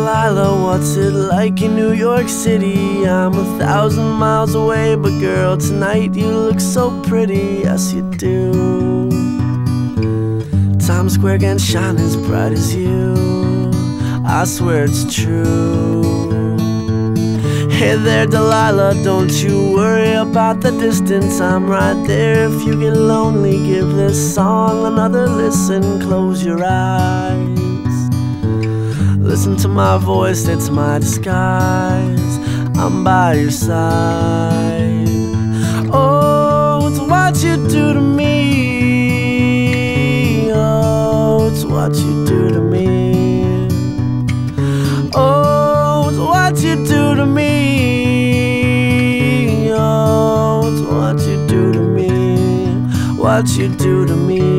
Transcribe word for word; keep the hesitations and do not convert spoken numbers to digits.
Delilah, what's it like in New York City? I'm a thousand miles away, but girl, tonight you look so pretty, yes you do. Times Square can shine as bright as you, I swear it's true. Hey there Delilah, don't you worry about the distance, I'm right there. If you get lonely, give this song another listen. Close your eyes, listen to my voice, it's my disguise. I'm by your side. Oh, it's what you do to me. Oh, it's what you do to me. Oh, it's what you do to me. Oh, it's what you do to me. What you do to me.